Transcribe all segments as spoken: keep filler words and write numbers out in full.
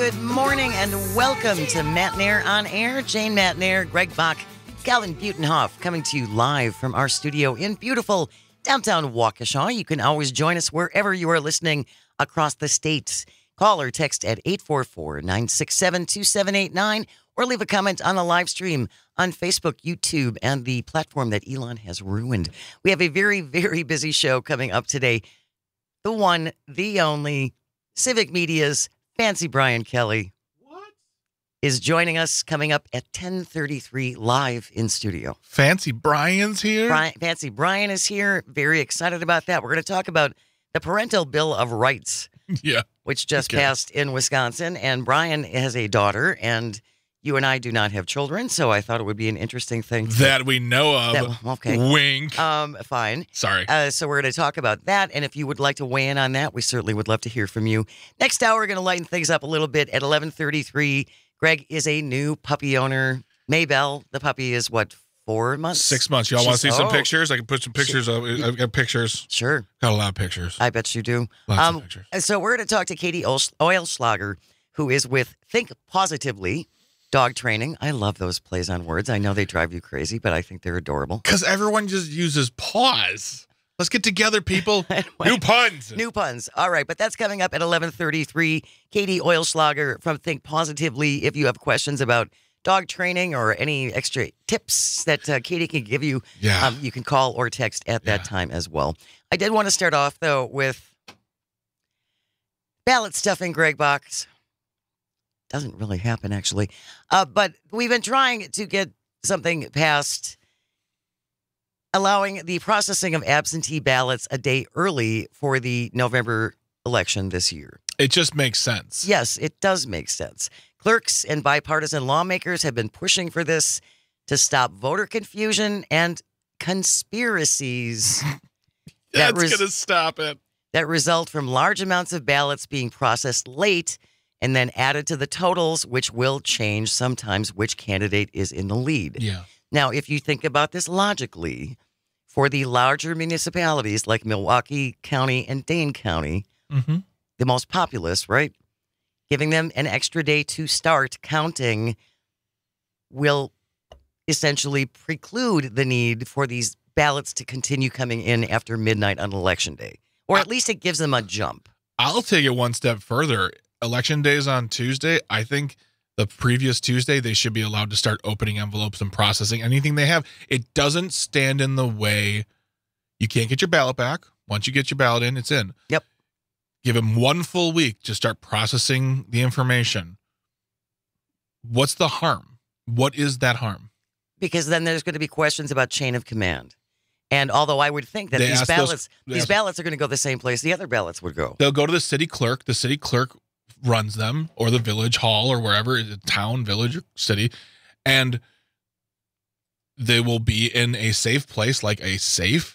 Good morning and welcome to Matt Nair on Air. Jane Matt Nair, Greg Bach, Calvin Butenhoff coming to you live from our studio in beautiful downtown Waukesha. You can always join us wherever you are listening across the state. Call or text at eight four four, nine six seven, two seven eight nine or leave a comment on the live stream on Facebook, YouTube, and the platform that Elon has ruined. We have a very, very busy show coming up today. The one, the only, Civic Media's Fancy Bryan Kelly what? is joining us coming up at ten thirty-three live in studio. Fancy Bryan's here? Bryan, Fancy Bryan is here. Very excited about that. We're going to talk about the Parental Bill of Rights. Yeah. Which just okay. passed in Wisconsin. And Bryan has a daughter, and you and I do not have children, so I thought it would be an interesting thing. To, that we know of. That, okay. Wink. Um, fine. Sorry. Uh, so we're going to talk about that, and if you would like to weigh in on that, we certainly would love to hear from you. Next hour, we're going to lighten things up a little bit at eleven thirty-three. Greg is a new puppy owner. Maybelle, the puppy, is what, four months? Six months. Y'all want to see She's- some oh. pictures? I can put some pictures up. I've got pictures. Sure. Got a lot of pictures. I bet you do. Lots um, of pictures. So we're going to talk to Katie Oilschlager, who is with Think Positively Dog Training. I love those plays on words. I know they drive you crazy, but I think they're adorable. Because everyone just uses paws. Let's get together, people. Anyway, New puns. New puns. All right, but that's coming up at eleven thirty-three. Katie Oilschlager from Think Positively. If you have questions about dog training or any extra tips that uh, Katie can give you, Yeah. um, you can call or text at that Yeah. time as well. I did want to start off, though, with ballot stuffing, Greg Box. Doesn't really happen, actually. Uh, but we've been trying to get something passed allowing the processing of absentee ballots a day early for the November election this year. It just makes sense. Yes, it does make sense. Clerks and bipartisan lawmakers have been pushing for this to stop voter confusion and conspiracies that, That's res- going to stop it. that result from large amounts of ballots being processed late and then added to the totals, which will change sometimes which candidate is in the lead. Yeah. Now, if you think about this logically, for the larger municipalities like Milwaukee County and Dane County, Mm-hmm. the most populous, right? Giving them an extra day to start counting will essentially preclude the need for these ballots to continue coming in after midnight on election day. Or at least it gives them a jump. I'll take it one step further. Election day is on Tuesday. I think the previous Tuesday, they should be allowed to start opening envelopes and processing anything they have. It doesn't stand in the way. You can't get your ballot back. Once you get your ballot in, it's in. Yep. Give them one full week to start processing the information. What's the harm? What is that harm? Because then there's going to be questions about chain of command. And although I would think that They these ask those- ballots, they these ask- ballots are going to go the same place the other ballots would go. They'll go to the city clerk. The city clerk runs them, or the village hall, or wherever, town, village, or city. And they will be in a safe place, like a safe.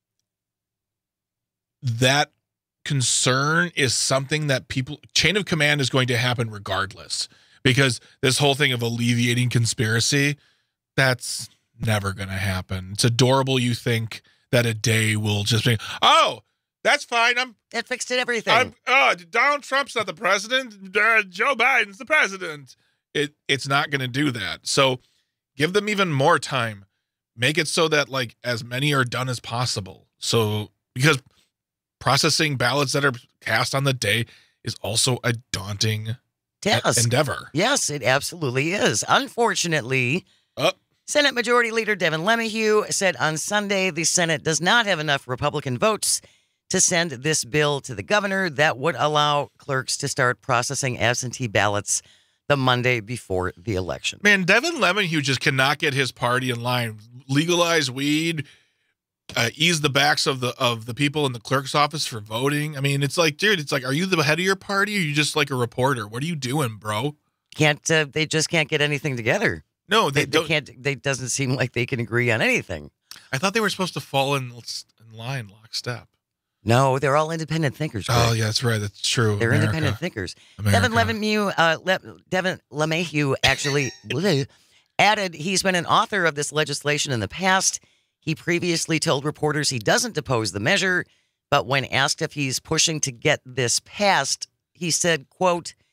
That concern is something that people, chain of command is going to happen regardless, because this whole thing of alleviating conspiracy, that's never going to happen. It's adorable. You think that a day will just be, oh, that's fine. I'm, It fixed everything. I'm, oh, Donald Trump's not the president. Uh, Joe Biden's the president. It, it's not going to do that. So give them even more time. Make it so that like as many are done as possible. So, because processing ballots that are cast on the day is also a daunting Task. endeavor. Yes, it absolutely is. Unfortunately, Oh. Senate Majority Leader Devin LeMahieu said on Sunday the Senate does not have enough Republican votes to send this bill to the governor that would allow clerks to start processing absentee ballots the Monday before the election. Man, Devin LeMahieu just cannot get his party in line. Legalize weed, uh, ease the backs of the of the people in the clerk's office for voting. I mean, it's like, dude, it's like, are you the head of your party, or are you just like a reporter? What are you doing, bro? Can't uh, they just can't get anything together? No, They, they, they don't. can't. They doesn't seem like they can agree on anything. I thought they were supposed to fall in, in line, lockstep. No, they're all independent thinkers. Greg. Oh, yeah, that's right. That's true. They're America. independent thinkers. America. Devin LeMahieu, uh, Le- Devin LeMahieu actually added he's been an author of this legislation in the past. He previously told reporters he doesn't oppose the measure, but when asked if he's pushing to get this passed, he said, quote,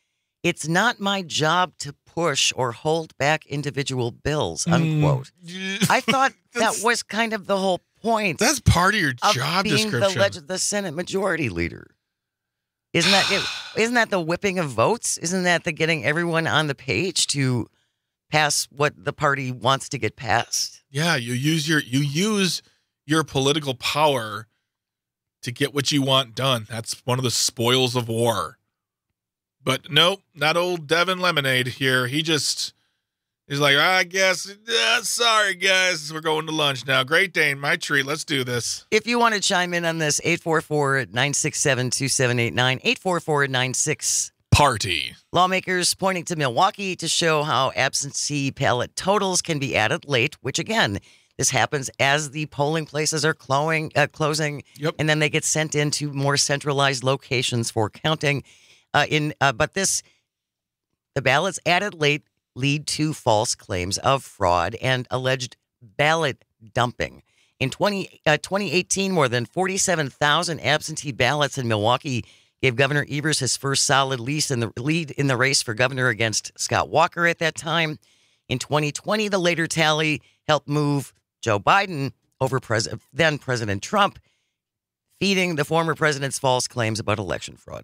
It's not my job to push or hold back individual bills, unquote. Mm. I thought that was kind of the whole point. That's part of your of job being description. The, leg- the Senate Majority Leader. Isn't that it, isn't that the whipping of votes? Isn't that the getting everyone on the page to pass what the party wants to get passed? Yeah, you use your you use your political power to get what you want done. That's one of the spoils of war. But nope, not old Devin Lemonade here. He just he's like, I guess, uh, sorry guys, we're going to lunch now. Great Dane, my treat. Let's do this. If you want to chime in on this, eight four four, nine six seven, two seven eight nine, eight four four, nine six Party. Lawmakers pointing to Milwaukee to show how absentee ballot totals can be added late, which again, this happens as the polling places are closing, uh, closing Yep. and then they get sent into more centralized locations for counting. Uh, in uh, But this, the ballots added late lead to false claims of fraud and alleged ballot dumping. In twenty, uh, twenty eighteen, more than forty-seven thousand absentee ballots in Milwaukee gave Governor Evers his first solid lead in the lead in the race for governor against Scott Walker at that time. In twenty twenty, the later tally helped move Joe Biden over pres- then President Trump, feeding the former president's false claims about election fraud.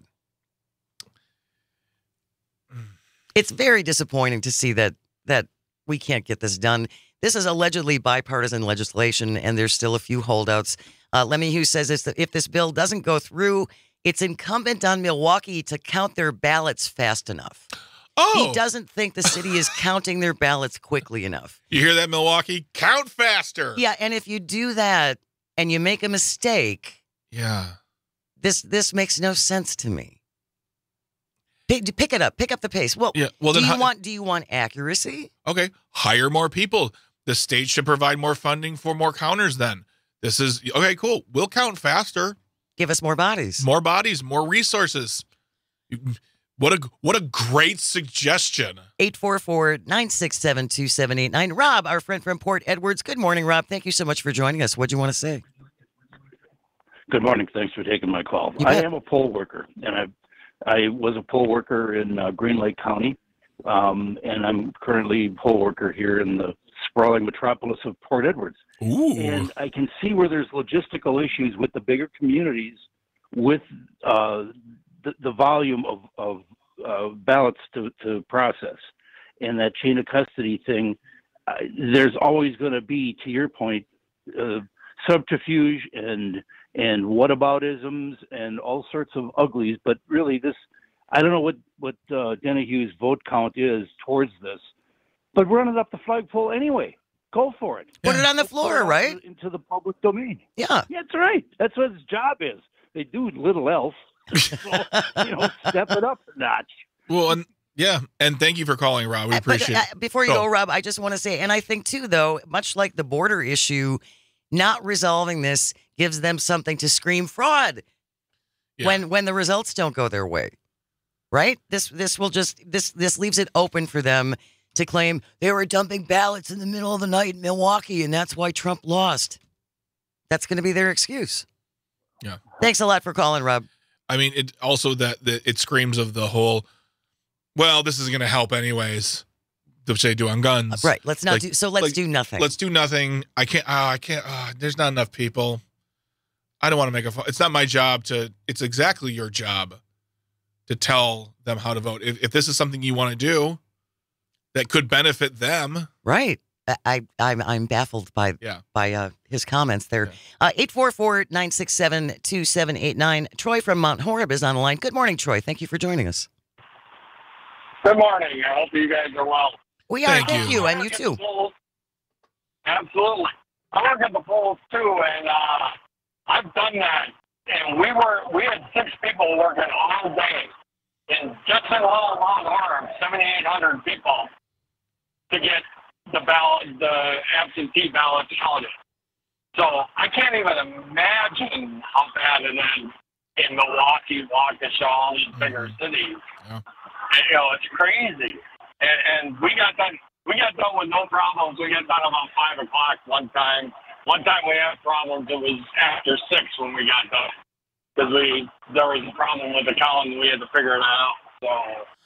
It's very disappointing to see that that we can't get this done. This is allegedly bipartisan legislation, and there's still a few holdouts. Uh, Lemmy Hughes says this, that if this bill doesn't go through, it's incumbent on Milwaukee to count their ballots fast enough. Oh. He doesn't think the city is counting their ballots quickly enough. You hear that, Milwaukee? Count faster. Yeah, and if you do that and you make a mistake, Yeah. this this makes no sense to me. Pick, pick it up. Pick up the pace. Well, Yeah, well, do then you how- want do you want accuracy? Okay. Hire more people. The state should provide more funding for more counters then. This is okay, cool. We'll count faster. Give us more bodies. More bodies, more resources. What a what a great suggestion. eight four four, nine six seven, two seven eight nine. Rob, our friend from Port Edwards. Good morning, Rob. Thank you so much for joining us. What do you want to say? Good morning. Thanks for taking my call. You I bet. am a poll worker, and I I was a poll worker in uh, Green Lake County, um, and I'm currently a poll worker here in the sprawling metropolis of Port Edwards. Ooh. And I can see where there's logistical issues with the bigger communities with uh, the, the volume of, of uh, ballots to, to process. And that chain of custody thing, uh, there's always going to be, to your point, uh, subterfuge and and whataboutisms and all sorts of uglies. But really, this, I don't know what, what uh, Denahue's vote count is towards this, but run it up the flagpole anyway. Go for it. Put it on the Put it floor, out right? Into the public domain. Yeah. Yeah, that's right. That's what his job is. They do little else. So, you know, step it up a notch. Well, and yeah, and thank you for calling, Rob. We Uh, but, appreciate uh, it. Before you Go. go, Rob, I just want to say, and I think too, though, much like the border issue, not resolving this gives them something to scream fraud Yeah. when when the results don't go their way. Right? This this will just this this leaves it open for them to claim they were dumping ballots in the middle of the night in Milwaukee, and that's why Trump lost. That's going to be their excuse. Yeah. Thanks a lot for calling, Rob. I mean, it also that, that it screams of the whole, well, this is going to help anyways, which they do on guns. Right. Let's not Like- do so. Let's like, do nothing. Let's do nothing. I can't, uh, I can't, uh, there's not enough people. I don't want to make a, fu- it's not my job to, it's exactly your job to tell them how to vote. If, if this is something you want to do that could benefit them. Right. I, I I'm I'm baffled by Yeah. by uh, his comments there. Yeah. Uh, eight four four, nine six seven, two seven eight nine. Troy from Mount Horeb is on the line. Good morning, Troy. Thank you for joining us. Good morning. I hope you guys are well. We are. Thank Thank you. you, and you I work at too. the polls. Absolutely. I work at the polls too, and uh, I've done that. And we were we had six people working all day, and just in Little Mount Horeb, seventy-eight hundred people to get the ballot, the absentee ballots counted. So I can't even imagine how bad it is in Milwaukee, Waukesha, all these bigger cities. Yeah. And, you know, it's crazy. And, and we got done. We got done with no problems. We got done about five o'clock one time. One time we had problems. It was after six when we got done because we there was a problem with the count and we had to figure it out. So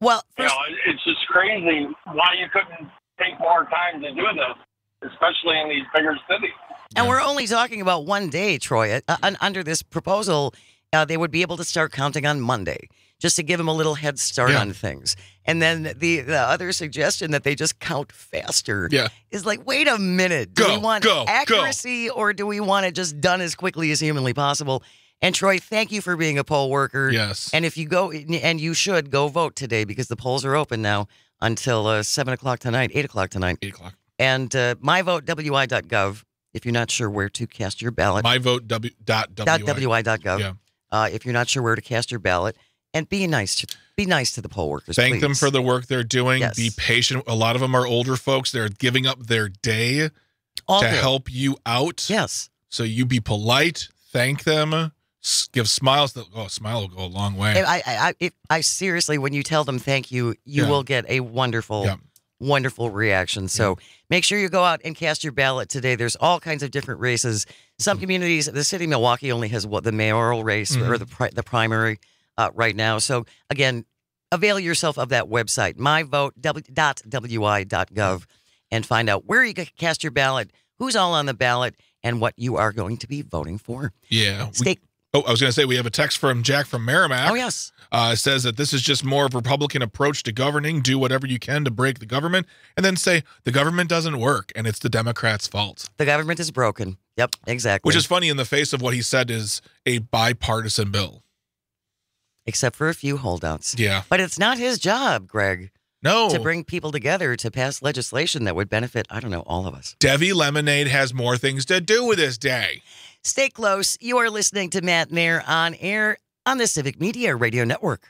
Well, you first, know, it- it's just crazy why you couldn't take more time to do this, especially in these bigger cities. and Yeah. we're only talking about one day, Troy. Uh, un- under this proposal, uh, they would be able to start counting on Monday, just to give them a little head start Yeah. on things. And then the, the other suggestion that they just count faster Yeah. is like, wait a minute. Do Go, we want go, go. accuracy or do we want it just done as quickly as humanly possible? And Troy, thank you for being a poll worker. Yes. And if you go, and you should go vote today because the polls are open now until uh, seven o'clock tonight, eight o'clock tonight. Eight o'clock. And uh, my vote, W I dot gov, if you're not sure where to cast your ballot. My vote w, dot dot wi. W I dot gov. Yeah. Uh, if you're not sure where to cast your ballot, and be nice to be nice to the poll workers. Thank please. them for the work they're doing. Yes. Be patient. A lot of them are older folks. They're giving up their day All to good. help you out. Yes. So you be polite. Thank them. S- give smiles. That, oh, a smile will go a long way. I, I, I, if, I seriously, when you tell them thank you, you Yeah. will get a wonderful, Yeah. wonderful reaction. So make sure you go out and cast your ballot today. There's all kinds of different races. Some communities, the city of Milwaukee only has what the mayoral race or the pri- the primary uh, right now. So again, avail yourself of that website, my vote dot W I dot gov, and find out where you can cast your ballot, who's all on the ballot, and what you are going to be voting for. Yeah. We- Stay. oh, I was going to say we have a text from Jack from Merrimack. Oh yes. Uh, says that this is just more of a Republican approach to governing. Do whatever you can to break the government, and then say the government doesn't work and it's the Democrats' fault. The government is broken. Yep, exactly. Which is funny in the face of what he said is a bipartisan bill. Except for a few holdouts. Yeah. But it's not his job, Greg, No. to bring people together to pass legislation that would benefit, I don't know, all of us. Devi Lemonade has more things to do with this day. Stay close. You are listening to Matt Nair on air on the Civic Media Radio Network.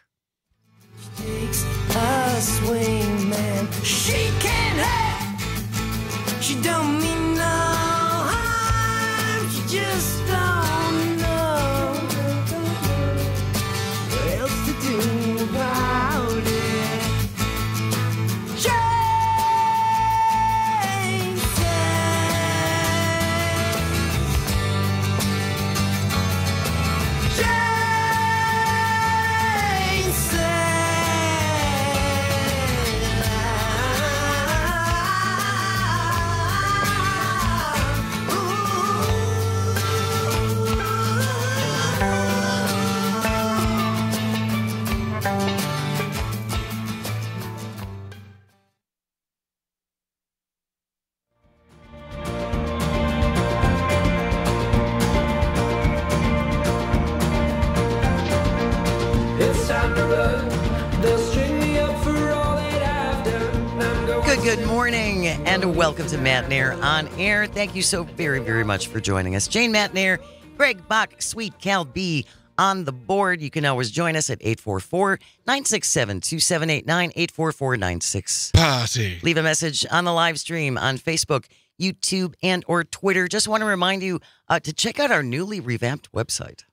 Takes a swing, man. She can't hurt. She don't mean no harm. She just don't know what else to do about it. Jane said, Jane it's time to run. They'll string me up for all that I've done. I'm going Good, good morning, and welcome to Matt Nair on air. Thank you so very, very much for joining us. Jane Matt Nair, Greg Bach, Sweet Cal B on the board. You can always join us at eight four four, nine six seven, two seven eight nine, eight four four nine six. Party. Leave a message on the live stream on Facebook, YouTube, and or Twitter. Just want to remind you uh, to check out our newly revamped website.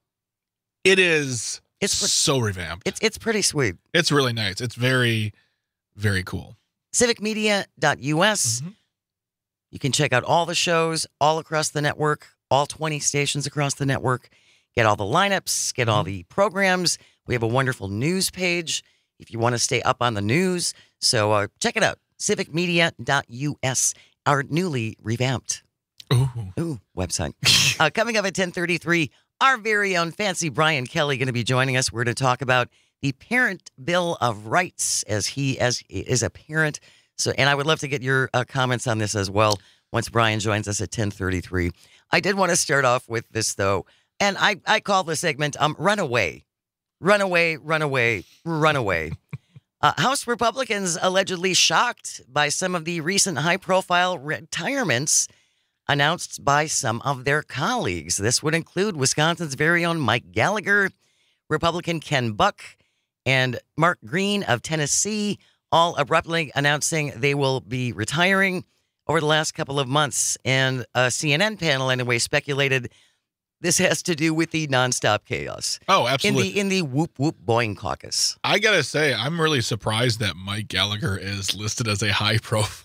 It is It's pre- so revamped. It's it's pretty sweet. It's really nice. It's very, very cool. civic media dot U S. Mhm. You can check out all the shows all across the network, all twenty stations across the network. Get all the lineups, get all the programs. We have a wonderful news page if you want to stay up on the news. So uh, check it out, civic media dot U S, our newly revamped Ooh. ooh, website. uh, coming up at ten thirty-three, our very own fancy Bryan Kelly going to be joining us. We're going to talk about the Parent Bill of Rights as he as is a parent. So, and I would love to get your uh, comments on this as well once Bryan joins us at ten thirty-three. I did want to start off with this, though, and I, I call the segment um, Runaway. Runaway, runaway, runaway. Uh, House Republicans allegedly shocked by some of the recent high-profile retirements announced by some of their colleagues. This would include Wisconsin's very own Mike Gallagher, Republican Ken Buck, and Mark Green of Tennessee, all abruptly announcing they will be retiring over the last couple of months. And a C N N panel, anyway, speculated this has to do with the nonstop chaos Oh, in absolutely. the in the whoop whoop boing caucus. I gotta say, I'm really surprised that Mike Gallagher is listed as a high profile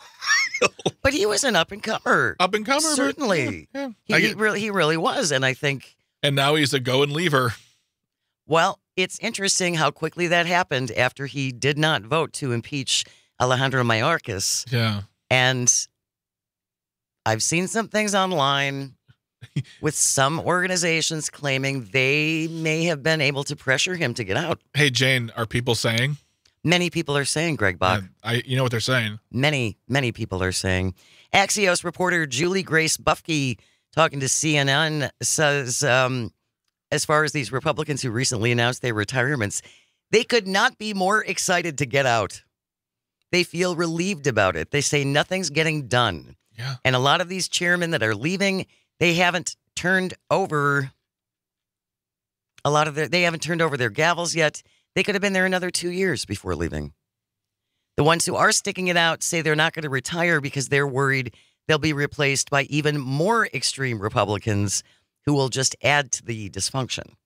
But he was an up and comer. up and comer. but- Certainly. yeah, yeah. He, I he get- really he really was, and I think and now he's a go and leaver. well, it's interesting how quickly that happened after he did not vote to impeach Alejandro Mayorkas. Yeah. And I've seen some things online with some organizations claiming they may have been able to pressure him to get out. Hey, Jane, are people saying? Many people are saying, Greg Bach. Yeah, I, you know what they're saying. Many, many people are saying. Axios reporter Julie Grace Bufke, talking to C N N, says um, as far as these Republicans who recently announced their retirements, they could not be more excited to get out. They feel relieved about it. They say nothing's getting done. Yeah. And a lot of these chairmen that are leaving, they haven't turned over a lot of their, they haven't turned over their gavels yet. They could have been there another two years before leaving. The ones who are sticking it out say they're not going to retire because they're worried they'll be replaced by even more extreme Republicans who will just add to the dysfunction.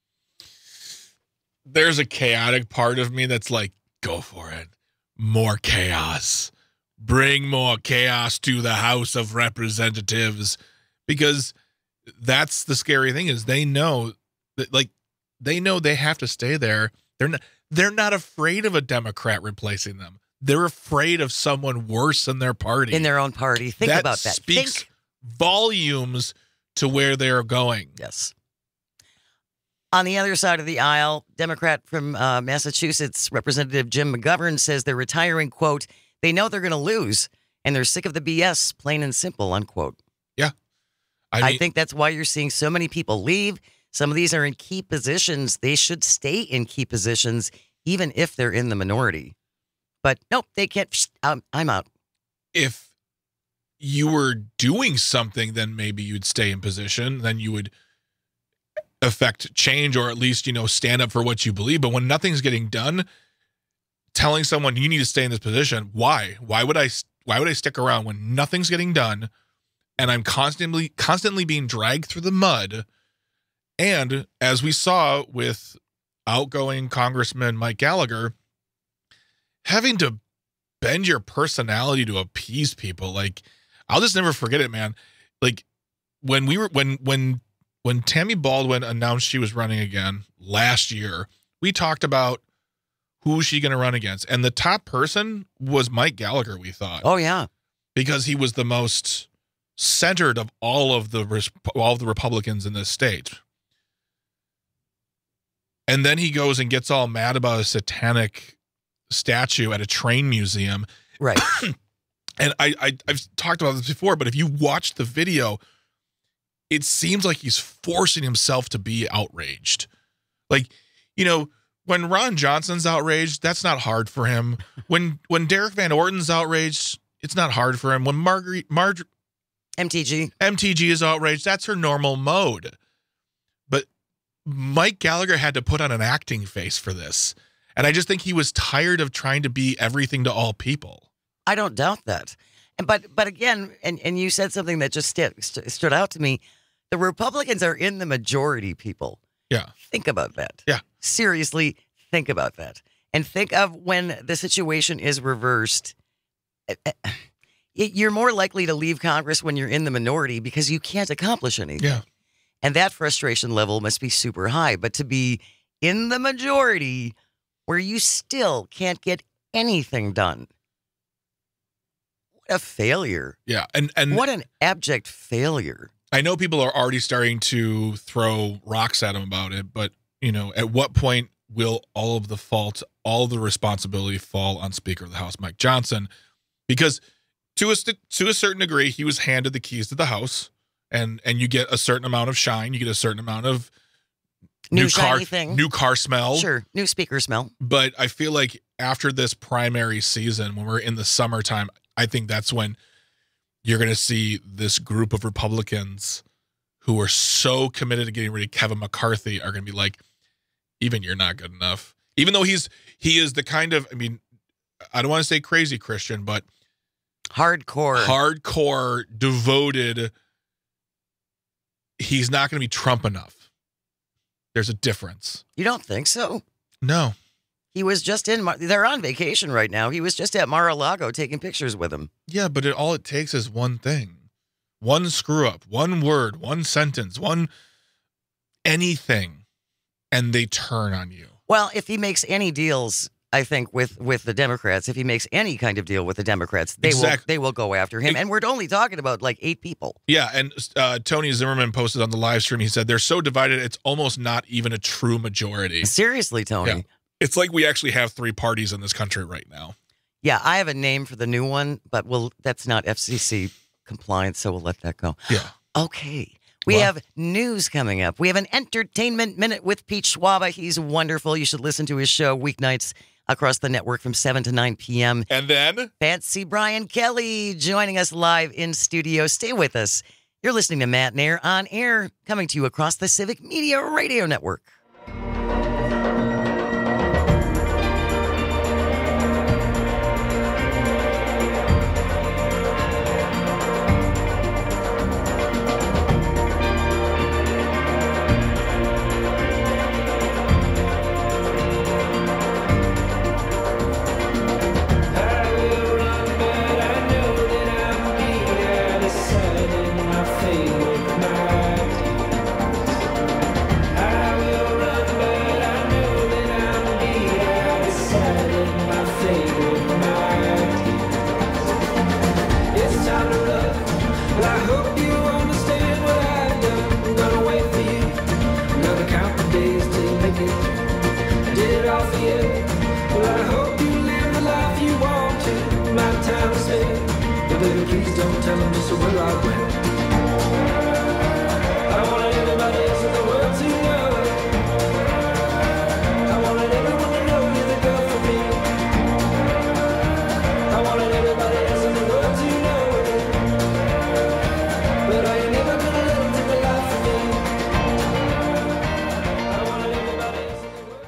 There's a chaotic part of me that's like, go for it. More chaos. Bring more chaos to the House of Representatives. Because that's the scary thing is they know that, like, they know they have to stay there. They're not, they're not afraid of a Democrat replacing them. They're afraid of someone worse in their party. In their own party. Think that about that. Speaks Think. volumes to where they're going. Yes. On the other side of the aisle, Democrat from uh, Massachusetts, Representative Jim McGovern, says they're retiring, quote, they know they're going to lose, and they're sick of the B S, plain and simple, unquote. Yeah. I, mean, I think that's why you're seeing so many people leave. Some of these are in key positions. They should stay in key positions, even if they're in the minority. But nope, they can't. I'm, I'm out. If you were doing something, then maybe you'd stay in position. Then you would affect change, or at least, you know, stand up for what you believe. But when nothing's getting done, telling someone you need to stay in this position, why? Why would I? Why would I stick around when nothing's getting done, and I'm constantly, constantly being dragged through the mud? And as we saw with outgoing Congressman Mike Gallagher, having to bend your personality to appease people, like, I'll just never forget it, man. Like, when we were when when when Tammy Baldwin announced she was running again last year, we talked about who's she going to run against, and the top person was Mike Gallagher. We thought, oh yeah, because he was the most centered of all of the all of the Republicans in this state. And then he goes and gets all mad about a satanic statue at a train museum. Right. And I, I, I've talked about this before, but if you watch the video, it seems like he's forcing himself to be outraged. Like, you know, when Ron Johnson's outraged, that's not hard for him. When when Derek Van Orton's outraged, it's not hard for him. When Marguerite, Marge, M T G. M T G is outraged, that's her normal mode. But Mike Gallagher had to put on an acting face for this. And I just think he was tired of trying to be everything to all people. I don't doubt that. And but but again, and, and you said something that just st- st- stood out to me. The Republicans are in the majority, people. Yeah. Think about that. Yeah. Seriously, think about that. And think of when the situation is reversed. You're more likely to leave Congress when you're in the minority because you can't accomplish anything. Yeah. And that frustration level must be super high. But to be in the majority where you still can't get anything done. What a failure. Yeah. And, and what an abject failure. I know people are already starting to throw rocks at him about it, but, you know, at what point will all of the fault, all of the responsibility fall on Speaker of the House, Mike Johnson? Because to a, to a certain degree, he was handed the keys to the House, and, and you get a certain amount of shine. You get a certain amount of New, new car, thing. new car smell. Sure. New speaker smell. But I feel like after this primary season, when we're in the summertime, I think that's when you're going to see this group of Republicans who are so committed to getting rid of Kevin McCarthy are going to be like, even you're not good enough. Even though he's, he is the kind of, I mean, I don't want to say crazy Christian, but hardcore, hardcore, devoted. He's not going to be Trump enough. There's a difference. You don't think so? No. He was just in, Mar- they're on vacation right now. He was just at Mar-a-Lago taking pictures with him. Yeah, but it, all it takes is one thing. One screw up, one word, one sentence, one anything. and they turn on you. Well, if he makes any deals, I think with with the Democrats, if he makes any kind of deal with the Democrats, they Exact- will they will go after him. It- and we're only talking about like eight people. Yeah, and uh, Tony Zimmerman posted on the live stream. He said they're so divided, it's almost not even a true majority. Seriously, Tony. Yeah. It's like we actually have three parties in this country right now. Yeah, I have a name for the new one, but we'll, that's not F C C compliant, so we'll let that go. Yeah. Okay. We Well- have news coming up. We have an entertainment minute with Pete Schwaba. He's wonderful. You should listen to his show weeknights across the network from seven to nine p.m. And then Fancy Bryan Kelly joining us live in studio. Stay with us. You're listening to Matt Nair on air, coming to you across the Civic Media Radio Network. Please don't tell them just where I went. I want everybody else in the world to know it. I wanted everyone to know you're the girl for me. I wanted everybody else in the world to know it. But I ain't never gonna let them take the life from me. I wanted everybody else in the world to know.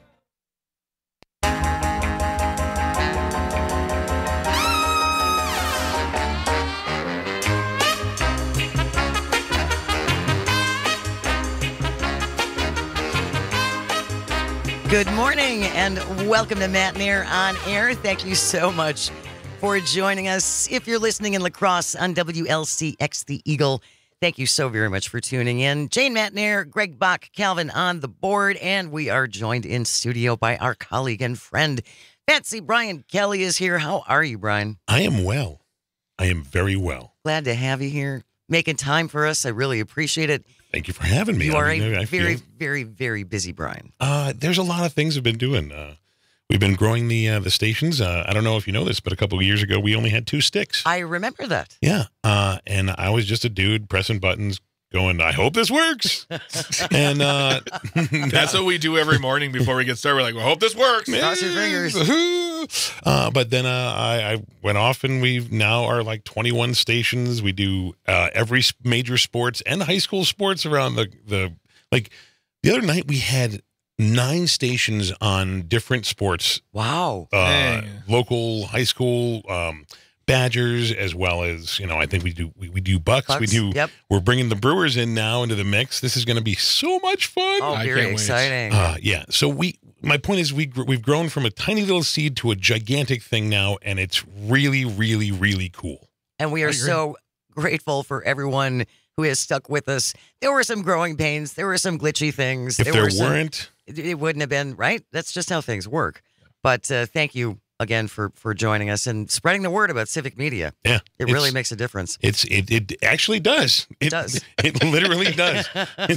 Good morning and welcome to Matt Nair on air. Thank you so much for joining us. If you're listening in La Crosse on W L C X The Eagle, thank you so very much for tuning in. Jane Matt Nair, Greg Bach, Calvin on the board, and we are joined in studio by our colleague and friend, Fancy Bryan Kelly is here. How are you, Bryan? I am well. I am very well. Glad to have you here, making time for us. I really appreciate it. Thank you for having me. You are I mean, a I very, feel, very, very busy Bryan. uh, there's a lot of things we've been doing. Uh, we've been growing the uh, the stations. Uh, I don't know if you know this, but a couple of years ago, we only had two sticks. I remember that. Yeah. Uh, and I was just a dude pressing buttons going, I hope this works. and uh, that's what we do every morning before we get started. We're like, well, hope this works. Cross your fingers. Uh, but then uh, I, I went off and we've now are like twenty-one stations. We do uh, every s- major sports and high school sports around the, the, like the other night we had nine stations on different sports, Wow. uh, Dang. local, high school, um, Badgers, as well as, you know, I think we do, we, we do Bucks. Bucks, We do, yep. we're bringing the Brewers in now into the mix. This is going to be so much fun. Oh, I very can't wait. exciting. Uh, yeah. So we, my point is, we gr- we've grown from a tiny little seed to a gigantic thing now, and it's really, really, really cool. And we are so grateful for everyone who has stuck with us. There were some growing pains. There were some glitchy things. If there, were some- weren't, it, it wouldn't have been, right? That's just how things work. But uh, thank you again for, for joining us and spreading the word about civic media. yeah, It really it's- makes a difference. It's it it actually does. It does. It literally does.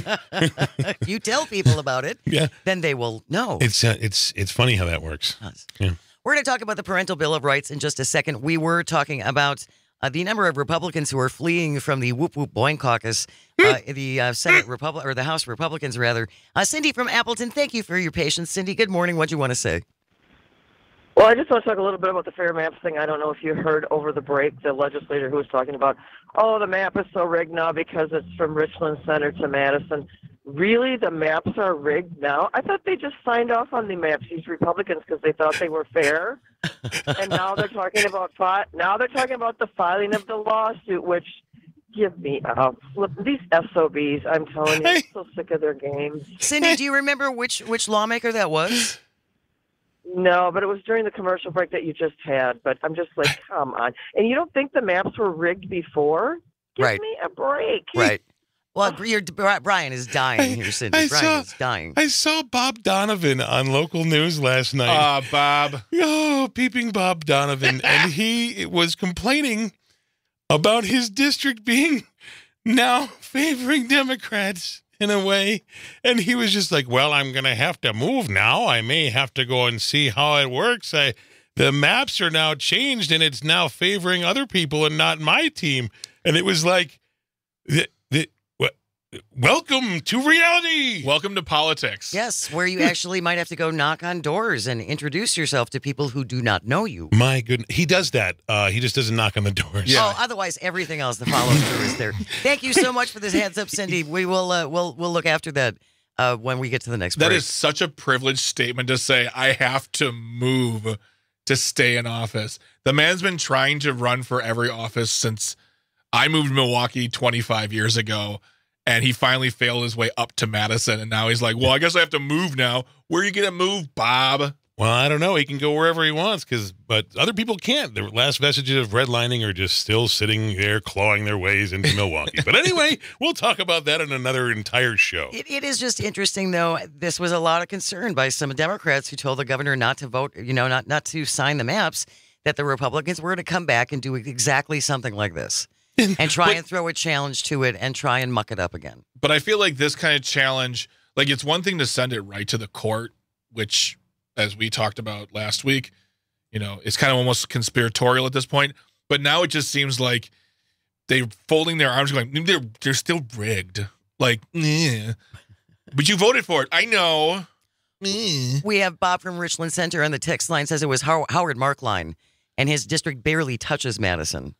If you tell people about it, Yeah. then they will know. It's uh, it's it's funny how that works. does. Yeah. We're going to talk about the Parental Bill of Rights in just a second. We were talking about uh, the number of Republicans who are fleeing from the Whoop Whoop Boing Caucus, uh, the uh, Senate Republic or the House Republicans rather. Uh, Cindy from Appleton, thank you for your patience. Cindy, good morning. What do you want to say? Well, I just want to talk a little bit about the fair maps thing. I don't know if you heard over the break the legislator who was talking about, oh, the map is so rigged now because it's from Richland Center to Madison. Really, the maps are rigged now? I thought they just signed off on the maps, these Republicans, because they thought they were fair. And now they're talking about fi- now they're talking about the filing of the lawsuit, which give me a flip. These S O Bs, I'm telling you, I'm so sick of their games. Cindy, do you remember which which lawmaker that was? No, but it was during the commercial break that you just had. But I'm just like, come on. And you don't think the maps were rigged before? Give Right. me a break. Right. Well, you're, Brian is dying here, Cindy. I Brian saw- is dying. I saw Bob Donovan on local news last night. Ah, Bob. Oh, peeping Bob Donovan. And he was complaining about his district being now favoring Democrats in a way. And he was just like, well, I'm going to have to move now. I may have to go and see how it works. I, the maps are now changed and it's now favoring other people and not my team. And it was like, the, the, what, welcome to reality. Welcome to politics. Yes, where you actually might have to go knock on doors and introduce yourself to people who do not know you. My goodness. He does that. Uh, he just doesn't knock on the doors. Yeah. Oh, otherwise everything else, the follow through is there. Thank you so much for this heads up, Cindy. We will uh, we'll we'll look after that uh, when we get to the next That break. is such a privileged statement to say, I have to move to stay in office. The man's been trying to run for every office since I moved to Milwaukee twenty-five years ago, and he finally failed his way up to Madison, and now he's like, well, I guess I have to move now. Where are you going to move, Bob? Well, I don't know. He can go wherever he wants, because but other people can't. The last vestiges of redlining are just still sitting there clawing their ways into Milwaukee. But anyway, we'll talk about that in another entire show. It, it is just interesting, though. This was a lot of concern by some Democrats who told the governor not to vote, you know, not, not to sign the maps, that the Republicans were going to come back and do exactly something like this and try But- and throw a challenge to it and try and muck it up again. But I feel like this kind of challenge, like it's one thing to send it right to the court, which, as we talked about last week, you know, it's kind of almost conspiratorial at this point. But now it just seems like they're folding their arms, going, they're they're still rigged. Like, eh. But you voted for it. I know. Eh. We have Bob from Richland Center on the text line, says it was How- Howard Markline, and his district barely touches Madison.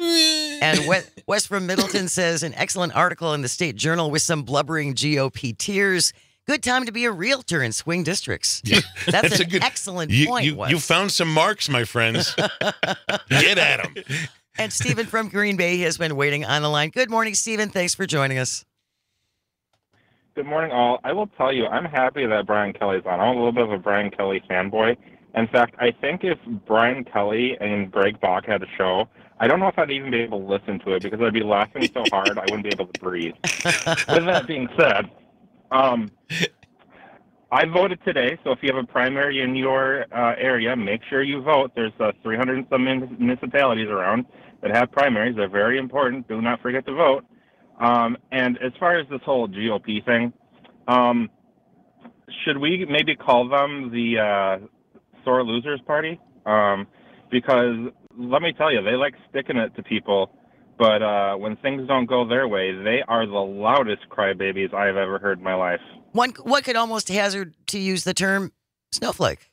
And Wes, Wes from Middleton says, an excellent article in the State Journal with some blubbering G O P tears. Good time to be a realtor in swing districts. Yeah, That's, that's an a good- excellent You, point, you, Wes. you found some marks, my friends. Get at them. And Stephen from Green Bay has been waiting on the line. Good morning, Stephen. Thanks for joining us. Good morning, all. I will tell you, I'm happy that Brian Kelly's on. I'm a little bit of a Brian Kelly fanboy. In fact, I think if Brian Kelly and Greg Bach had a show, I don't know if I'd even be able to listen to it because I'd be laughing so hard I wouldn't be able to breathe. With that being said, um, I voted today, so if you have a primary in your uh, area, make sure you vote. There's uh, three hundred and some municipalities around that have primaries. They're very important. Do not forget to vote. Um, and as far as this whole G O P thing, um, should we maybe call them the uh, sore losers party? Um, because let me tell you, they like sticking it to people, but uh, when things don't go their way, they are the loudest crybabies I have ever heard in my life. One, one could almost hazard to use the term snowflake.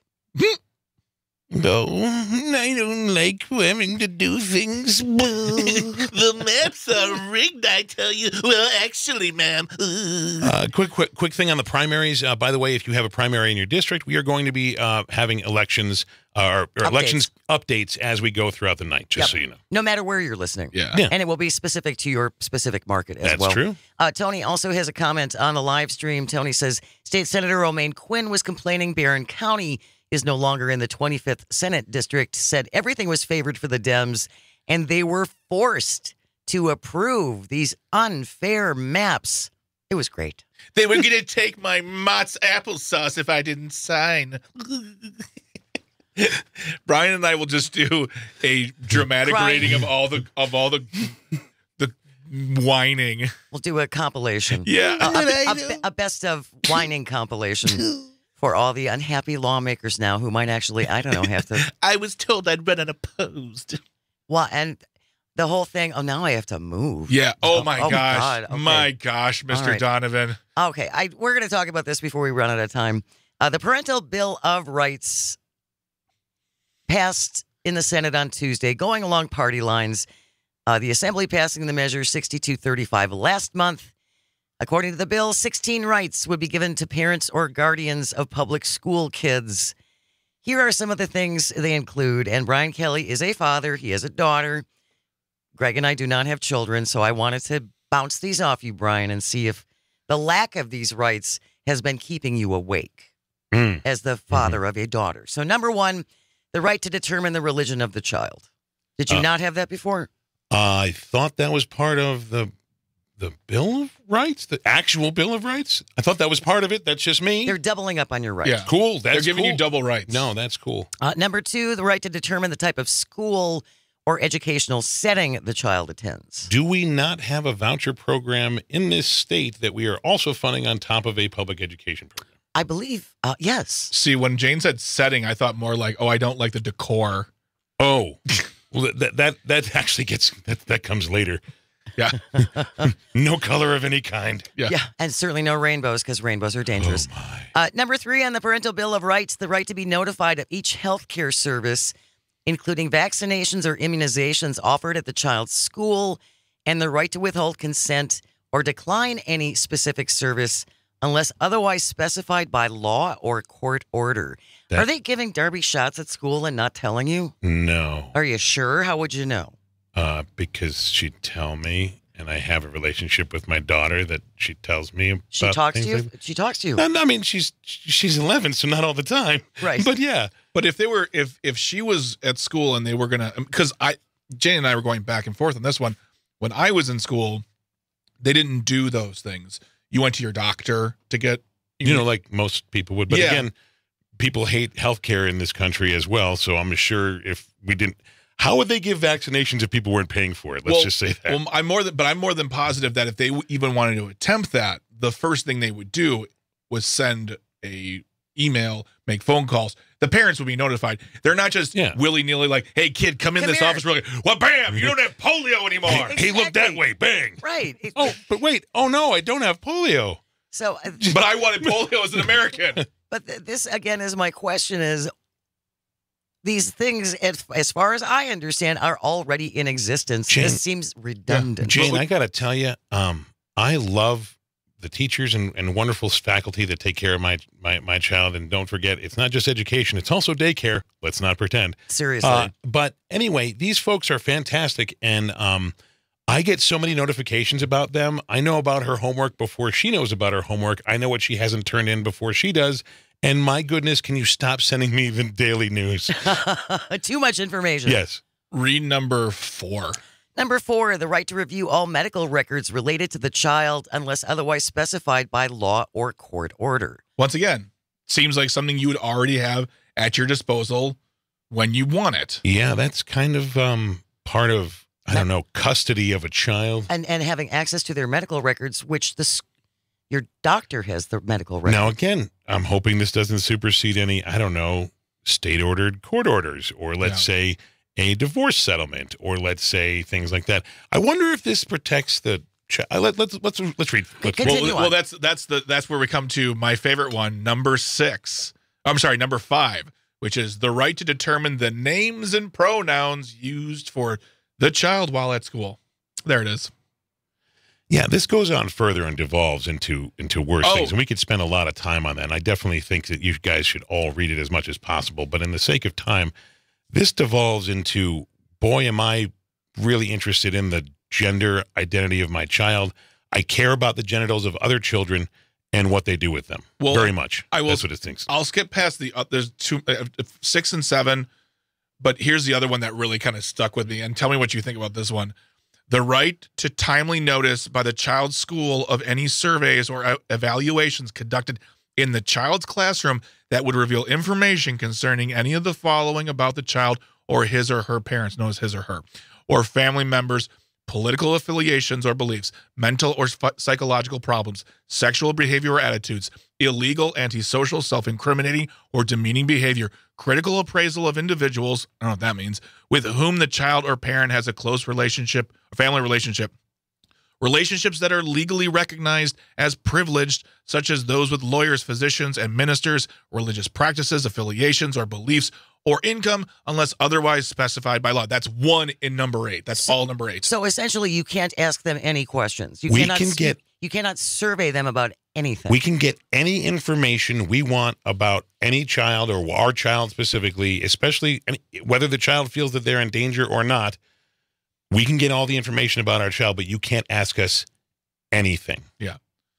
No, I don't like having to do things. The maps are rigged, I tell you. Well, actually, ma'am. Uh, quick, quick, quick thing on the primaries. Uh, by the way, if you have a primary in your district, we are going to be uh, having elections uh, or, or elections updates as we go throughout the night. Just Yep. so you know, No matter where you're listening. Yeah. Yeah. And it will be specific to your specific market as that's well. true. Uh, Tony also has a comment on the live stream. Tony says, State Senator Romaine Quinn was complaining Barron County is no longer in the twenty-fifth Senate District, said everything was favored for the Dems, and they were forced to approve these unfair maps. It was great. They were going to take my Mott's applesauce if I didn't sign. Brian and I will just do a dramatic Crying. rating of all the of all the the whining. We'll do a compilation. Yeah. A, a, a, a best of whining compilation for all the unhappy lawmakers now who might actually, I don't know, have to. I was told I'd run unopposed. Well, and the whole thing, oh, now I have to move. Yeah. Oh my oh, gosh. God. Okay. My gosh, Mister All right. Donovan. Okay, I, we're going to talk about this before we run out of time. Uh, the Parental Bill of Rights passed in the Senate on Tuesday, going along party lines. Uh, the Assembly passing the measure sixty-two thirty-five last month. According to the bill, sixteen rights would be given to parents or guardians of public school kids. Here are some of the things they include. And Brian Kelly is a father. He has a daughter. Greg and I do not have children, so I wanted to bounce these off you, Brian, and see if the lack of these rights has been keeping you awake Mm. as the father of a daughter. So number one, the right to determine the religion of the child. Did you Uh, not have that before? I thought that was part of the the Bill of Rights, the actual Bill of Rights. I thought that was part of it. That's just me. They're doubling up on your rights. Yeah. Cool. That's They're giving cool. you double rights. No, that's cool. Uh, number two, the right to determine the type of school or educational setting the child attends. Do we not have a voucher program in this state that we are also funding on top of a public education program? I believe, uh, yes. See, when Jane said setting, I thought more like, oh, I don't like the decor. Oh, well, that that that actually gets that that comes later. Yeah. No color of any kind. Yeah. Yeah, and certainly no rainbows because rainbows are dangerous. Oh my. Uh, number three on the Parental Bill of Rights, the right to be notified of each health care service, including vaccinations or immunizations offered at the child's school, and the right to withhold consent or decline any specific service unless otherwise specified by law or court order. That- Are they giving Darby shots at school and not telling you? No, Are you sure? How would you know? uh, because she'd tell me, and I have a relationship with my daughter that she tells me about. She talks to things you? like- She talks to you. No, no, I mean, she's she's eleven, so not all the time. Right. But yeah. But if they were, if if she was at school and they were gonna, because I, Jane and I were going back and forth on this one. When I was in school, they didn't do those things. You went to your doctor to get, You know, like most people would. But Yeah. again, people hate healthcare in this country as well. So I'm sure if we didn't, how would they give vaccinations if people weren't paying for it? Let's Well- just say that. Well, I'm more than, but I'm more than positive that if they w- even wanted to attempt that, the first thing they would do was send a email, make phone calls. The parents would be notified. They're not just Yeah. willy nilly like, "Hey, kid, come in Come this here." office real quick." Well, bam! You don't have polio anymore. hey, hey, look that Exactly. way. Bang. Right. It- Oh, but wait. Oh, no, I don't have polio. So, uh, But I wanted polio as an American. but th- this again is my question: is these things, as, as far as I understand, are already in existence. Jane- this seems redundant. Jane, Well, I got to tell you, um, I love the teachers and, and wonderful faculty that take care of my, my, my child. And don't forget, it's not just education, it's also daycare. Let's not pretend. Seriously. Uh, but anyway, these folks are fantastic. And um, I get so many notifications about them. I know about her homework before she knows about her homework. I know what she hasn't turned in before she does. And my goodness, can you stop sending me the daily news? Too much information. Yes. Read number four. Number four, the right to review all medical records related to the child unless otherwise specified by law or court order. Once again, seems like something you would already have at your disposal when you want it. Yeah, that's kind of um, part of, I don't know, custody of a child. And and having access to their medical records, which this your doctor has the medical records. Now, again, I'm hoping this doesn't supersede any, I don't know, state-ordered court orders, or let's say a divorce settlement, or let's say things like that. I wonder if this protects the child. Let, let's let's let's read. Let's Continue Well, on. well, that's that's the that's where we come to my favorite one, number six. I'm sorry, number five, which is the right to determine the names and pronouns used for the child while at school. There it is. Yeah, this goes on further and devolves into into worse Oh. things, and we could spend a lot of time on that. And I definitely think that you guys should all read it as much as possible. But in the sake of time, this devolves into, boy, am I really interested in the gender identity of my child. I care about the genitals of other children and what they do with them. Well, very much. I will- That's what it thinks. I'll skip past the uh, there's two uh, six and seven, but here's the other one that really kind of stuck with me. And tell me what you think about this one. The right to timely notice by the child's school of any surveys or uh, evaluations conducted in the child's classroom that would reveal information concerning any of the following about the child or his or her parents, known as his or her, or family members, political affiliations or beliefs, mental or ph- psychological problems, sexual behavior or attitudes, illegal, antisocial, self-incriminating, or demeaning behavior, critical appraisal of individuals, I don't know what that means, with whom the child or parent has a close relationship, or family relationship, relationships that are legally recognized as privileged, such as those with lawyers, physicians, and ministers, religious practices, affiliations, or beliefs, or income, unless otherwise specified by law. That's one in number eight. That's all number eight. So essentially, you can't ask them any questions. You We cannot, can get- You cannot survey them about anything. We can get any information we want about any child or our child specifically, especially any, whether the child feels that they're in danger or not. We can get all the information about our child, but you can't ask us anything. Yeah.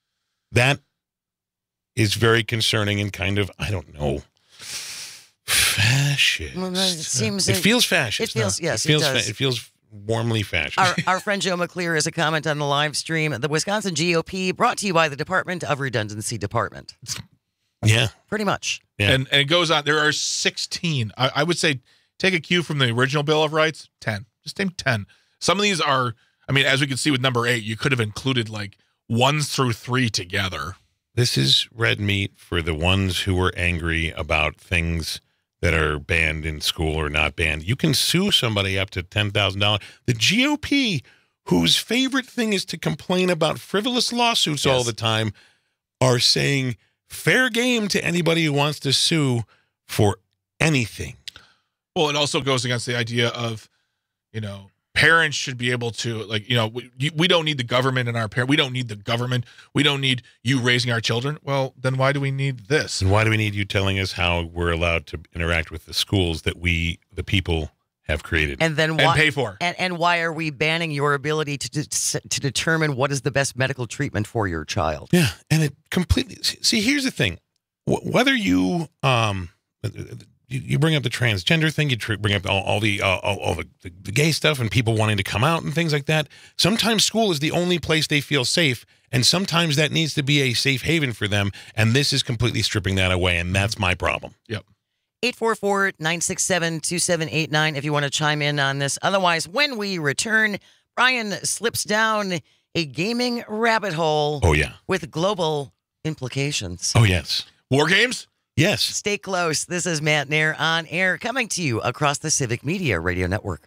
That is very concerning and kind of, I don't know, fascist. Well, it seems it it- feels fascist. it feels- huh? yes, it feels does. It feels warmly fashion. Our, our friend Joe McClear has a comment on the live stream. The Wisconsin G O P brought to you by the Department of Redundancy Department. Yeah. Pretty much. Yeah. And, and it goes on. There are sixteen. I, I would say take a cue from the original Bill of Rights, ten. Just name ten. Some of these are, I mean, as we can see with number eight, you could have included like ones through three together. This is red meat for the ones who are angry about things that are banned in school or not banned. You can sue somebody up to ten thousand dollars. The G O P, whose favorite thing is to complain about frivolous lawsuits Yes. all the time, are saying fair game to anybody who wants to sue for anything. Well, it also goes against the idea of, you know, parents should be able to, like, you know, we, we don't need the government in our parent. We don't need the government. We don't need you raising our children. Well, then why do we need this? And why do we need you telling us how we're allowed to interact with the schools that we, the people, have created And then And why, pay for. And, and why are we banning your ability to, to to determine what is the best medical treatment for your child? Yeah, and it completely. See, here's the thing: Wh- whether you um, you, you bring up the transgender thing, you tr- bring up all, all the uh, all, all the, the, the gay stuff, and people wanting to come out and things like that. Sometimes school is the only place they feel safe, and sometimes that needs to be a safe haven for them. And this is completely stripping that away, and that's my problem. Yep. eight four four, nine six seven, two seven eight nine if you want to chime in on this. Otherwise, when we return, Bryan slips down a gaming rabbit hole Oh yeah. with global implications. Oh yes. War games? Yes. Stay close. This is Matt Nair on air, coming to you across the Civic Media Radio Network.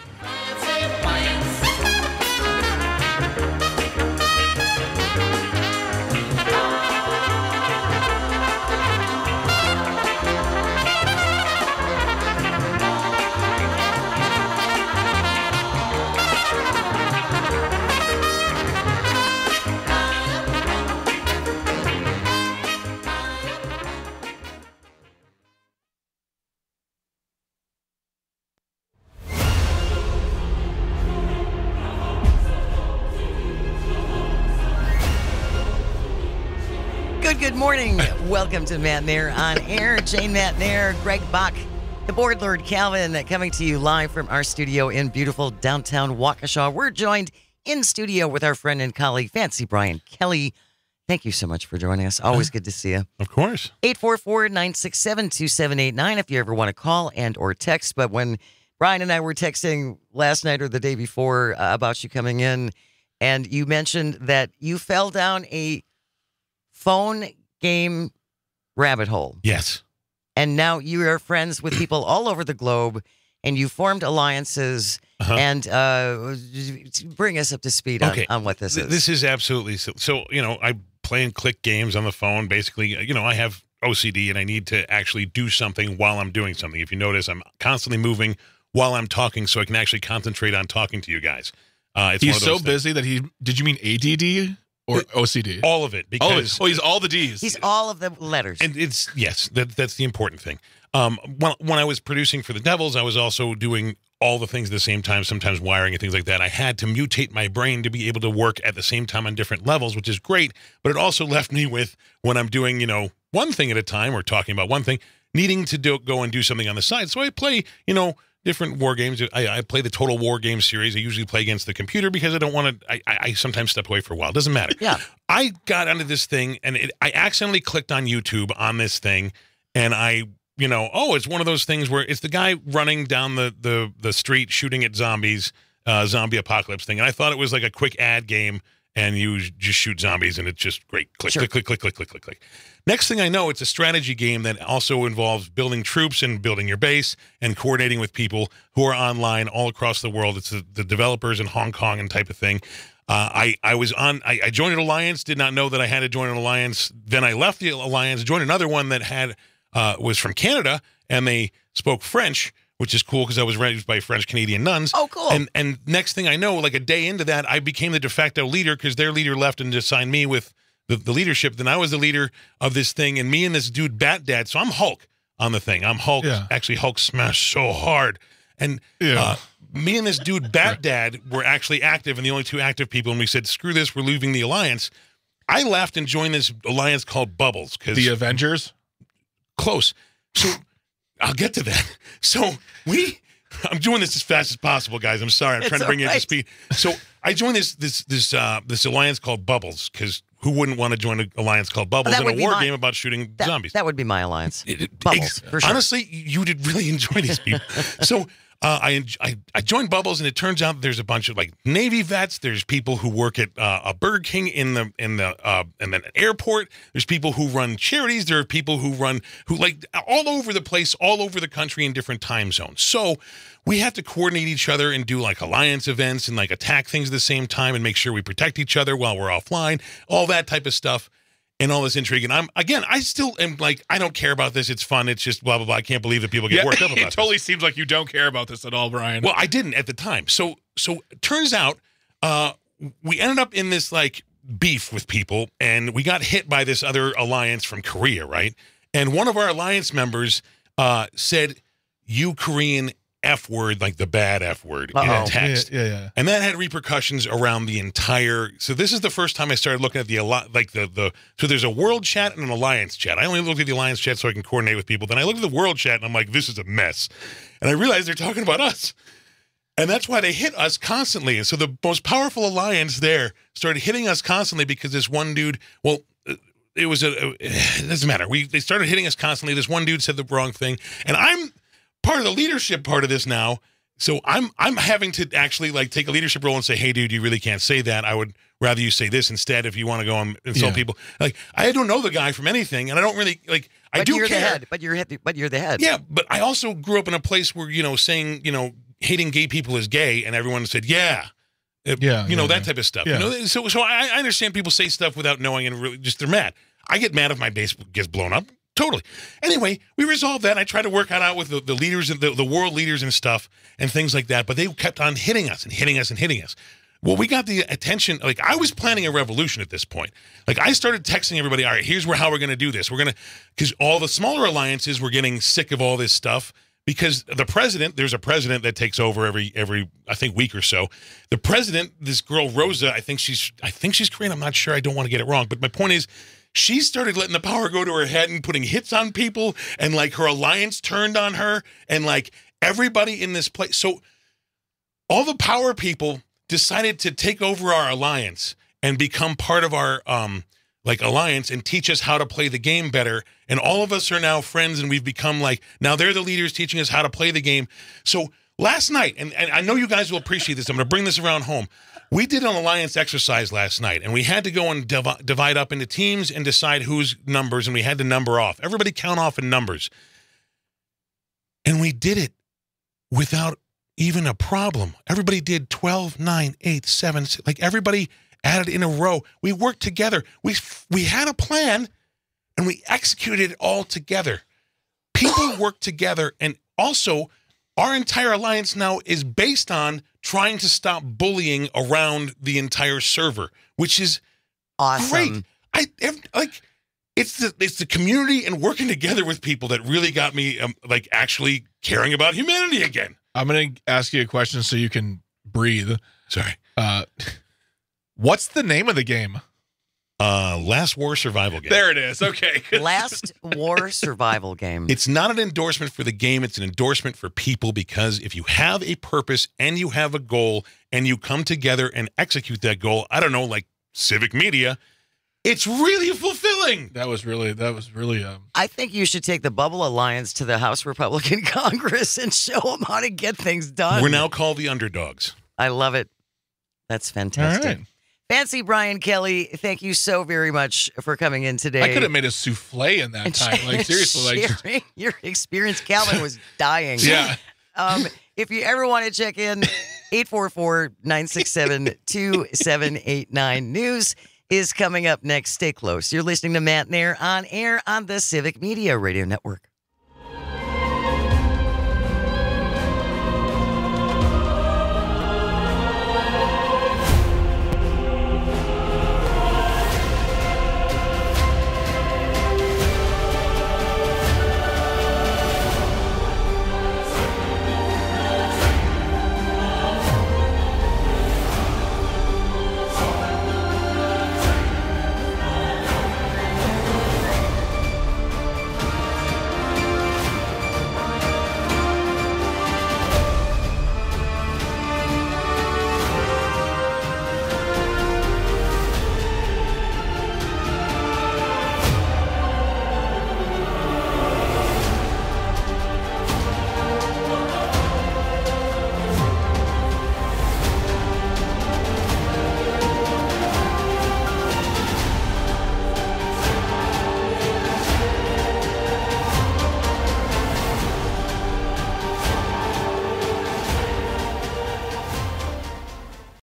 Good, good morning. Welcome to Matt Nair on air. Jane Matt Nair, Greg Bach, the board lord Calvin, coming to you live from our studio in beautiful downtown Waukesha. We're joined in studio with our friend and colleague, Fancy Bryan Kelly. Thank you so much for joining us. Always good to see you. Of course. eight four four, nine six seven, two seven eight nine if you ever want to call and or text. But when Bryan and I were texting last night or the day before uh, about you coming in, and you mentioned that you fell down a phone game rabbit hole. Yes. And now you are friends with people all over the globe, and you formed alliances. Uh-huh. And uh, bring us up to speed on, Okay. on what this Th- is. This is absolutely so. So, you know, I play and click games on the phone. Basically, you know, I have O C D and I need to actually do something while I'm doing something. If you notice, I'm constantly moving while I'm talking so I can actually concentrate on talking to you guys. Uh, it's one He's of so those things. busy that he, did you mean A D D or O C D? All of it. All of Because it. Oh, he's all the D's. He's all of the letters. And it's, yes, that, that's the important thing. Um, when, when I was producing for the Devils, I was also doing all the things at the same time, sometimes wiring and things like that. I had to mutate my brain to be able to work at the same time on different levels, which is great. But it also left me with, when I'm doing, you know, one thing at a time or talking about one thing, needing to do, go and do something on the side. So I play, you know, different war games. I, I play the Total War Game series. I usually play against the computer because I don't want to, I, I, I sometimes step away for a while. It doesn't matter. Yeah. I got onto this thing and it, I accidentally clicked on YouTube on this thing and I, you know, oh, it's one of those things where it's the guy running down the, the, the street shooting at zombies, uh, zombie apocalypse thing. And I thought it was like a quick ad game and you just shoot zombies and it's just great. Click, Sure. click, click, click, click, click, click, click. Next thing I know, it's a strategy game that also involves building troops and building your base and coordinating with people who are online all across the world. It's the, the developers in Hong Kong and type of thing. Uh, I, I was on, I, I joined an alliance, did not know that I had to join an alliance. Then I left the alliance, joined another one that had, uh, was from Canada and they spoke French, which is cool because I was raised by French Canadian nuns. Oh, cool. And and next thing I know, like a day into that, I became the de facto leader because their leader left and assigned me with the, the leadership. Then I was the leader of this thing, and me and this dude Bat Dad. So I'm Hulk on the thing. I'm Hulk. Yeah. Actually, Hulk smashed so hard. And Yeah. uh, me and this dude Bat Dad were actually active, and the only two active people. And we said, "Screw this, we're leaving the alliance." I left and joined this alliance called Bubbles because The Avengers? close. So I'll get to that. So we I'm doing this as fast as possible, guys. I'm sorry. I'm It's trying to bring you up to alright. speed. So I joined this this this uh, this alliance called Bubbles because who wouldn't want to join an alliance called Bubbles That in would a be war my- game about shooting That, zombies? that would be my alliance. It- it- Bubbles, ex- for sure. Honestly, you did really enjoy these people. So uh, I, en- I I joined Bubbles, and it turns out there's a bunch of like Navy vets. There's people who work at uh, a Burger King in the in the uh, and then an airport. There's people who run charities. There are people who run who like all over the place, all over the country in different time zones. So we have to coordinate each other and do like alliance events and like attack things at the same time and make sure we protect each other while we're offline. All that type of stuff. And all this intrigue. And I'm, again, I still am like, I don't care about this. It's fun. It's just blah, blah, blah. I can't believe that people get Yeah, worked up about it totally this. seems like you don't care about this at all, Brian. Well, I didn't at the time. So, so it turns out uh, we ended up in this like beef with people, and we got hit by this other alliance from Korea, right? And one of our alliance members uh, said, you Korean F word, like the bad F word in Uh-oh. a text. Yeah, yeah, yeah. And that had repercussions around the entire. So this is the first time I started looking at the ali- like the the. So there's a world chat and an alliance chat. I only looked at the alliance chat so I can coordinate with people. Then I looked at the world chat and I'm like, this is a mess. And I realized they're talking about us, and that's why they hit us constantly. And so the most powerful alliance there started hitting us constantly because this one dude. Well, it was a. It doesn't matter. We they started hitting us constantly. This one dude said the wrong thing, and I'm part of the leadership part of this now. So I'm I'm having to actually like take a leadership role and say, hey, dude, you really can't say that. I would rather you say this instead if you want to go and insult Yeah. people. Like I don't know the guy from anything, and I don't really like. I But do you're care. the head. But you're head. But you're the head. Yeah, but I also grew up in a place where you know saying you know hating gay people is gay, and everyone said yeah. Uh, Yeah, you know yeah, that yeah. type of stuff. Yeah. You know, so so I, I understand people say stuff without knowing and really just they're mad. I get mad if my base gets blown up. Totally. Anyway, we resolved that. I tried to work it out with the, the leaders and the, the world leaders and stuff and things like that, but they kept on hitting us and hitting us and hitting us. Well, we got the attention. Like I was planning a revolution at this point. Like I started texting everybody. All right, here's where how we're going to do this. We're going to because all the smaller alliances were getting sick of all this stuff because the president. There's a president that takes over every every I think week or so. The president, this girl Rosa, I think she's I think she's Korean. I'm not sure. I don't want to get it wrong, but my point is. She started letting the power go to her head and putting hits on people, and like her alliance turned on her, and like everybody in this place. So all the power people decided to take over our alliance and become part of our um like alliance and teach us how to play the game better. And all of us are now friends, and we've become like now they're the leaders teaching us how to play the game. So last night, and, and I know you guys will appreciate this. I'm going to bring this around home. We did an alliance exercise last night, and we had to go and div- divide up into teams and decide whose numbers, and we had to number off. Everybody count off in numbers. And we did it without even a problem. Everybody did twelve, nine, eight, seven, six, like everybody added in a row. We worked together. We we had a plan, and we executed it all together. People work together, and also our entire alliance now is based on trying to stop bullying around the entire server, which is Awesome. great. I ev- like it's the it's the community and working together with people that really got me um, like actually caring about humanity again. I'm going to ask you a question so you can breathe. Sorry. Uh, what's the name of the game? Uh, Last War Survival Game. There it is. Okay. Last war survival game. It's not an endorsement for the game. It's an endorsement for people because if you have a purpose and you have a goal and you come together and execute that goal, I don't know, like civic media, it's really fulfilling. That was really, that was really, um, I think you should take the Bubble Alliance to the House Republican Congress and show them how to get things done. We're now called the underdogs. I love it. That's fantastic. all right. Fancy Bryan Kelly, thank you so very much for coming in today. I could have made a souffle in that and time. Like seriously, like, sharing your experience. Calvin was dying. yeah. Um, if you ever want to check in, eight four four, nine six seven, two seven eight nine. News is coming up next. Stay close. You're listening to Matt Nair on air on the Civic Media Radio Network.